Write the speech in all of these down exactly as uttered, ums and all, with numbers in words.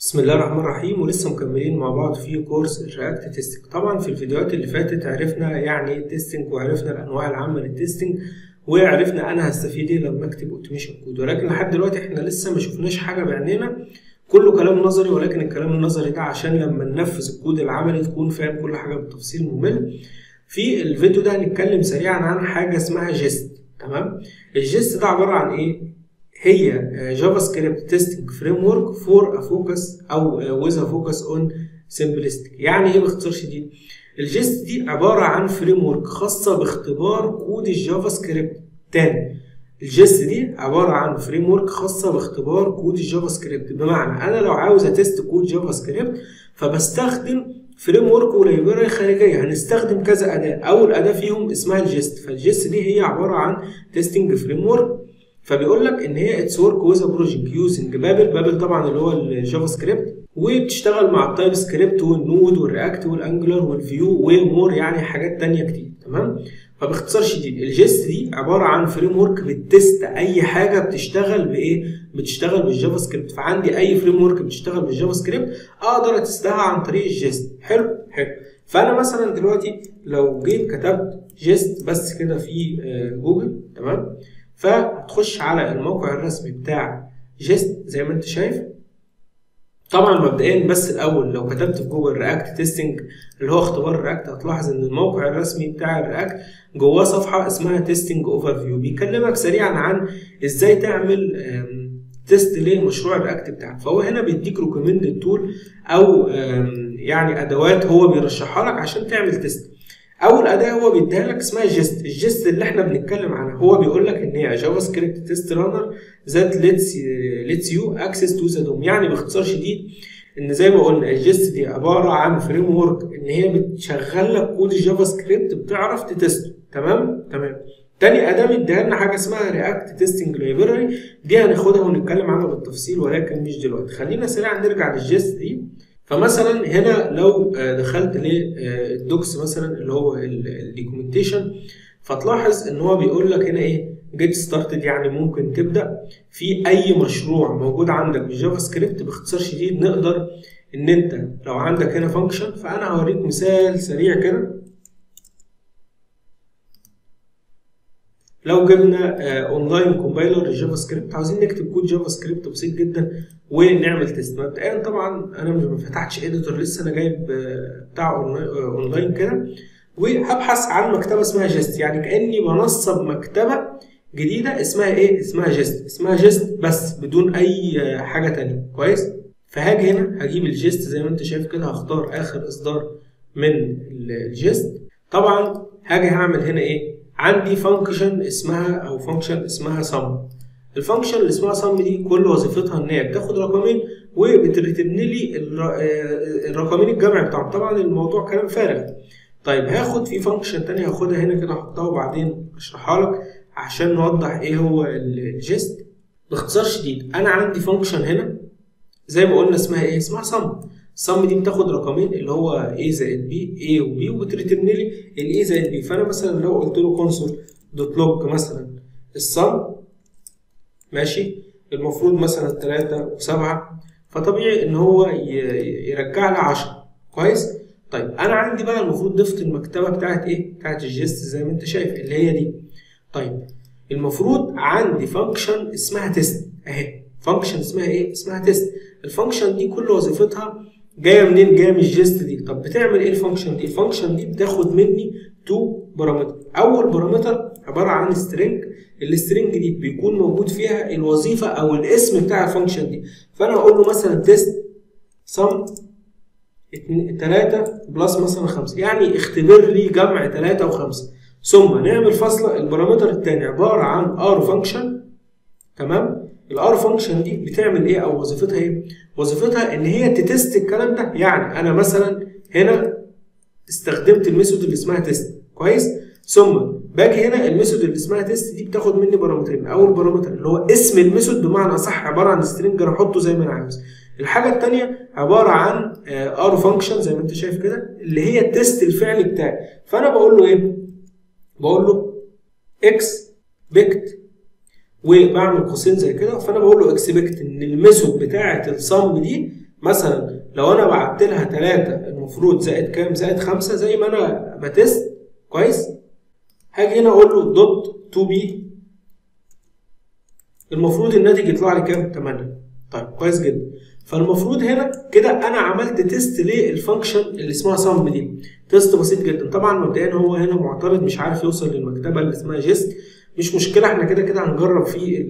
بسم الله الرحمن الرحيم، ولسه مكملين مع بعض في كورس الرياكت تيستنج. طبعا في الفيديوهات اللي فاتت عرفنا يعني ايه تيستنج، وعرفنا الانواع العامه للتيستنج، وعرفنا انا هستفيد ايه لما اكتب اوتوميشن كود. ولكن لحد دلوقتي احنا لسه ما شفناش حاجه بعينينا، كله كلام نظري. ولكن الكلام النظري ده عشان لما ننفذ الكود العملي تكون فاهم كل حاجه بالتفصيل ممل. في الفيديو ده هنتكلم سريعا عن حاجه اسمها جيست. تمام، الجيست ده عباره عن ايه؟ هي جافا سكريبت تيستنج فريم ورك فور ا فوكس او ويز ا فوكس اون سمبلستيك. يعني ايه باختصار شديد؟ الجيست دي عباره عن فريم ورك خاصه باختبار كود الجافا سكريبت. تاني، الجيست دي عباره عن فريم ورك خاصه باختبار كود الجافا سكريبت. بمعنى انا لو عاوز اتست كود جافا سكريبت فبستخدم فريم ورك ولايبراري خارجيه. هنستخدم كذا اداه، اول اداه فيهم اسمها الجيست. فالجيست دي هي عباره عن تيستنج فريم ورك. فبيقول لك ان هي اتس ورك ويز بروجكت يوزنج بابل. بابل طبعا اللي هو الجافا سكريبت، وبتشتغل مع التايب سكريبت والنود والرياكت والانجلر والفيو ومور، يعني حاجات تانية كتير. تمام، فباختصار شديد الجيست دي عباره عن فريم ورك بتست اي حاجه بتشتغل بايه؟ بتشتغل بالجافا سكريبت. فعندي اي فريم ورك بتشتغل بالجافا سكريبت اقدر اتستها عن طريق الجيست. حلو حلو. فانا مثلا دلوقتي لو جيت كتبت جيست بس كده في جوجل، تمام، فهتخش على الموقع الرسمي بتاع جيست زي ما انت شايف. طبعا مبدئيا بس الاول لو كتبت في جوجل رياكت تيستنج اللي هو اختبار الرياكت، هتلاحظ ان الموقع الرسمي بتاع الرياكت جواه صفحه اسمها تيستنج اوفر فيو، بيكلمك سريعا عن ازاي تعمل تيست لمشروع الرياكت بتاعك. فهو هنا بيديك ريكومندد تول او يعني ادوات هو بيرشحها لك عشان تعمل تيست. اول اداه هو بيديها لك اسمها جيست. الجيست اللي احنا بنتكلم عنها هو بيقول لك ان هي جافا سكريبت تيست رانر ذات ليتس ليتس يو اكسس تو ذا دوم. يعني باختصار شديد ان زي ما قلنا الجيست دي عباره عن فريم ورك ان هي بتشغل لك كود الجافا سكريبت بتعرف تتسته. تمام تمام. تاني اداه مديها لنا حاجه اسمها رياكت تيستنج لايبراري، دي هناخدها ونتكلم عنها بالتفصيل ولكن مش دلوقتي. خلينا سريعا نرجع للجيست دي. فمثلا هنا لو دخلت للدوكس مثلا اللي هو الدوكيومنتيشن، فتلاحظ ان هو بيقول لك هنا ايه؟ جيت ستارتد، يعني ممكن تبدا في اي مشروع موجود عندك بالجافا سكريبت. باختصار شديد نقدر ان انت لو عندك هنا فانكشن، فانا هوريك مثال سريع كده. لو جبنا اونلاين كومبايلر للجافا سكريبت، عاوزين نكتب كود جافا سكريبت بسيط جدا ونعمل تيست. مبدئيا طبعا انا ما فتحتش اديتور لسه، انا جايب بتاع اونلاين كده وهبحث عن مكتبه اسمها جيست. يعني كاني بنصب مكتبه جديده اسمها ايه؟ اسمها جيست. اسمها جيست بس بدون اي حاجه تانية. كويس. فهاجي هنا هجيب الجيست زي ما انت شايف كده، هختار اخر اصدار من الجيست. طبعا هاجي هعمل هنا ايه؟ عندي فانكشن اسمها او فانكشن اسمها سم. الفانكشن اللي اسمها سم دي كل وظيفتها ان هي بتاخد رقمين وبتريترن لي الرقمين الجمع بتاعهم. طبعا الموضوع كلام فارغ. طيب هاخد في فانكشن تانية هاخدها هنا كده احطها وبعدين اشرحها لك عشان نوضح ايه هو الجيست. باختصار شديد انا عندي فانكشن هنا زي ما قلنا اسمها ايه؟ اسمها سم. السم دي بتاخد رقمين اللي هو a زائد b، a و b، وبتريترن لي ال a زائد b. فانا مثلا لو قلت له كونسول دوت لوج مثلا السم، ماشي، المفروض مثلا تلاتة وسبعة، فطبيعي ان هو يرجع لي عشرة. كويس. طيب انا عندي بقى المفروض ضفت المكتبه بتاعت ايه؟ بتاعت الجيست زي ما انت شايف اللي هي دي. طيب المفروض عندي فانكشن اسمها تيست اهي. فانكشن اسمها ايه؟ اسمها تيست. الفانكشن دي كل وظيفتها جايه منين؟ جايه من الجيست دي. طب بتعمل ايه الفانكشن دي؟ الفانكشن دي بتاخد مني تو بارامتر. اول بارامتر عباره عن سترينج. السترينج دي بيكون موجود فيها الوظيفه او الاسم بتاع الفانكشن دي. فانا اقول له مثلا تيست سم تلاتة بلس مثلا خمسة، يعني اختبر لي جمع تلاتة وخمسة. ثم نعمل فاصله. البارامتر الثاني عباره عن ار فانكشن. تمام. الار فانكشن دي بتعمل ايه او وظيفتها ايه؟ وظيفتها ان هي تتست الكلام ده. يعني انا مثلا هنا استخدمت الميثود اللي اسمها تيست. كويس. ثم باجي هنا الميثود اللي اسمها تيست دي بتاخد مني بارامترين. اول بارامتر اللي هو اسم الميثود، بمعنى اصح عباره عن سترينج انا احطه زي ما انا عاوز. الحاجه الثانيه عباره عن ار فانكشن زي ما انت شايف كده اللي هي التيست الفعلي بتاعي. فانا بقول له ايه؟ بقول له اكسبكت وبعمل قوسين زي كده. فانا بقول له اكسبكت ان الميثود بتاعه السم دي مثلا لو انا بعت لها تلاتة المفروض زائد كام؟ زائد خمسة، زي ما انا بتست كويس. هاجي هنا اقول له دوت تو بي، المفروض الناتج يطلع لي كام؟ تمانية. طيب كويس جدا. فالمفروض هنا كده انا عملت تيست للفانكشن اللي اسمها سم دي، تيست بسيط جدا. طبعا مبدئيا هو هنا معترض مش عارف يوصل للمكتبه اللي اسمها جيست، مش مشكله، احنا كده كده هنجرب في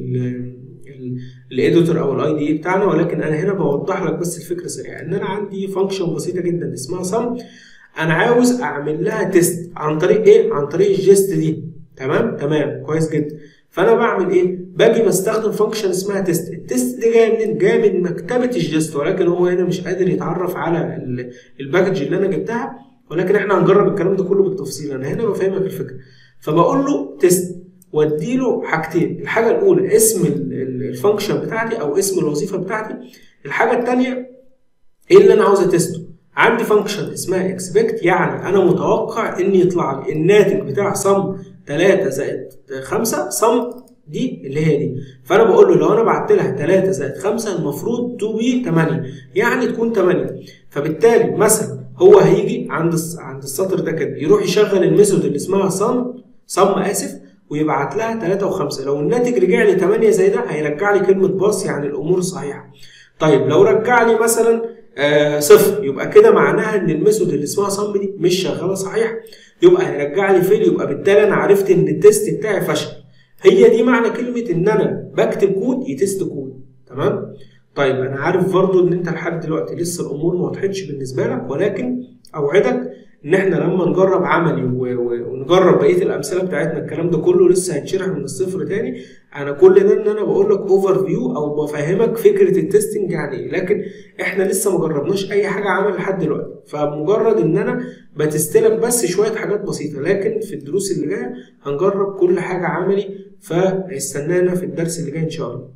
الايديتور او الاي دي اي بتاعنا، ولكن انا هنا بوضح لك بس الفكره سريعه ان انا عندي فانكشن بسيطه جدا اسمها سم، انا عاوز اعمل لها تيست عن طريق ايه؟ عن طريق الجيست دي. تمام تمام كويس جدا. فانا بعمل ايه؟ باجي بستخدم فانكشن اسمها تيست. التيست دي جايه منين؟ جايه من مكتبه الجيست، ولكن هو هنا مش قادر يتعرف على الباكج اللي انا جبتها، ولكن احنا هنجرب الكلام ده كله بالتفصيل. انا هنا بفهمك الفكره. فبقول له تيست وادي له حاجتين، الحاجه الاولى اسم الفانكشن بتاعتي او اسم الوظيفه بتاعتي، الحاجه الثانيه ايه اللي انا عاوز اتسته. عندي فانكشن اسمها اكسبكت، يعني انا متوقع ان يطلع لي الناتج بتاع صم تلاتة زائد خمسة، صم دي اللي هي دي. فانا بقول له لو انا بعت لها تلاتة زائد خمسة المفروض تو بي تمانية، يعني تكون تمانية. فبالتالي مثلا هو هيجي عند عند السطر ده كده يروح يشغل الميثود اللي اسمها صم صم اسف ويبعت لها تلاتة وخمسة. لو الناتج رجع لي تمانية زي ده هيرجع لي كلمه باص، يعني الامور صحيحه. طيب لو رجع لي مثلا آه صفر، يبقى كده معناها ان الميثود اللي اسمها صم دي مش شغاله صحيح، يبقى هيرجع لي فيل، يبقى بالتالي انا عرفت ان التيست بتاعي فشل. هي دي معنى كلمه ان انا بكتب كود يتست كود. تمام. طيب انا عارف برضو ان انت لحد دلوقتي لسه الامور ما وضحتش بالنسبه لك، ولكن اوعدك ان احنا لما نجرب عملي ونجرب بقيه الامثله بتاعتنا الكلام ده كله لسه هيتشرح من الصفر تاني. انا كل ده ان انا بقول لك اوفر فيو او بفهمك فكره التستنج يعني ايه، لكن احنا لسه ما جربناش اي حاجه عمل لحد دلوقتي، فمجرد ان انا بتستلك بس شويه حاجات بسيطه، لكن في الدروس اللي جايه هنجرب كل حاجه عملي، فاستنانا في الدرس اللي جاي ان شاء الله.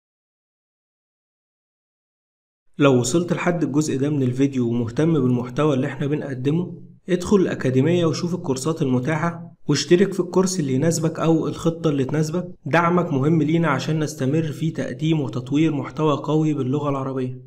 لو وصلت لحد الجزء ده من الفيديو ومهتم بالمحتوى اللي احنا بنقدمه، ادخل الأكاديمية وشوف الكورسات المتاحة واشترك في الكورس اللي يناسبك أو الخطة اللي تناسبك. دعمك مهم لينا عشان نستمر في تقديم وتطوير محتوى قوي باللغة العربية.